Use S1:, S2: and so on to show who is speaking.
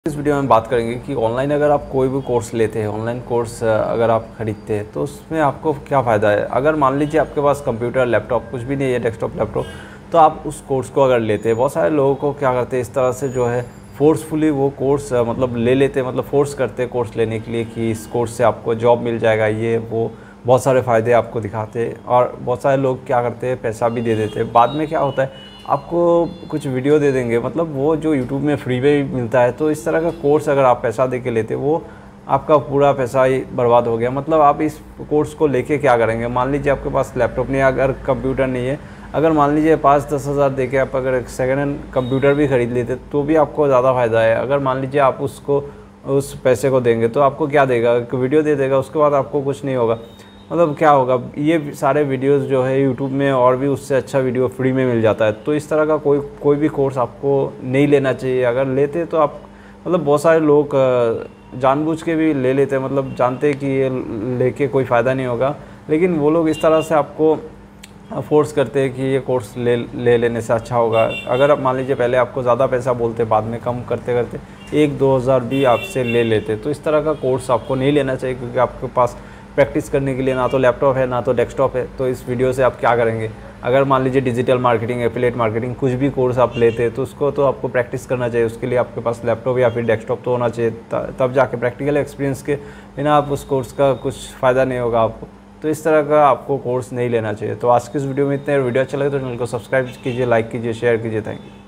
S1: इस वीडियो में बात करेंगे कि ऑनलाइन अगर आप कोई भी कोर्स लेते हैं, ऑनलाइन कोर्स अगर आप ख़रीदते हैं तो उसमें आपको क्या फ़ायदा है। अगर मान लीजिए आपके पास कंप्यूटर, लैपटॉप कुछ भी नहीं है, डेस्कटॉप, लैपटॉप, तो आप उस कोर्स को अगर लेते हैं, बहुत सारे लोगों को क्या करते हैं इस तरह से जो है फ़ोर्सफुली वो कोर्स मतलब ले लेते हैं, मतलब फ़ोर्स करते हैं कोर्स लेने के लिए कि इस कोर्स से आपको जॉब मिल जाएगा, ये वो बहुत सारे फ़ायदे आपको दिखाते हैं। और बहुत सारे लोग क्या करते हैं पैसा भी दे देते हैं। बाद में क्या होता है आपको कुछ वीडियो दे देंगे, मतलब वो जो यूट्यूब में फ्री में भी मिलता है। तो इस तरह का कोर्स अगर आप पैसा दे के लेते वो आपका पूरा पैसा ही बर्बाद हो गया। मतलब आप इस कोर्स को लेके क्या करेंगे। मान लीजिए आपके पास लैपटॉप नहीं है, अगर कंप्यूटर नहीं है, अगर मान लीजिए 5-10 हज़ार दे के आप अगर एक सेकेंड हैंड कंप्यूटर भी ख़रीद लेते तो भी आपको ज़्यादा फ़ायदा है। अगर मान लीजिए आप उसको उस पैसे को देंगे तो आपको क्या देगा, एक वीडियो दे देगा, उसके बाद आपको कुछ नहीं होगा। मतलब क्या होगा, ये सारे वीडियोस जो है यूट्यूब में और भी उससे अच्छा वीडियो फ्री में मिल जाता है। तो इस तरह का कोई भी कोर्स आपको नहीं लेना चाहिए। अगर लेते तो आप मतलब बहुत सारे लोग जानबूझ के भी ले लेते हैं, मतलब जानते हैं कि ये लेके कोई फ़ायदा नहीं होगा, लेकिन वो लोग इस तरह से आपको फोर्स करते हैं कि ये कोर्स ले लेने से अच्छा होगा। अगर आप मान लीजिए पहले आपको ज़्यादा पैसा बोलते, बाद में कम करते करते 1-2 हज़ार भी आपसे ले लेते, तो इस तरह का कोर्स आपको नहीं लेना चाहिए। क्योंकि आपके पास प्रैक्टिस करने के लिए ना तो लैपटॉप है ना तो डेस्कटॉप है। तो इस वीडियो से आप क्या करेंगे, अगर मान लीजिए डिजिटल मार्केटिंग, एफिलिएट मार्केटिंग कुछ भी कोर्स आप लेते हैं तो उसको तो आपको प्रैक्टिस करना चाहिए। उसके लिए आपके पास लैपटॉप या फिर डेस्कटॉप तो होना चाहिए, तब जाके प्रैक्टिकल एक्सपीरियंस के बिना आप उस कोर्स का कुछ फ़ायदा नहीं होगा आपको। तो इस तरह का आपको कोर्स नहीं लेना चाहिए। तो आज की इस वीडियो में इतने। वीडियो अच्छा लगे तो चैनल को सब्सक्राइब कीजिए, लाइक कीजिए, शेयर कीजिए। Thank you.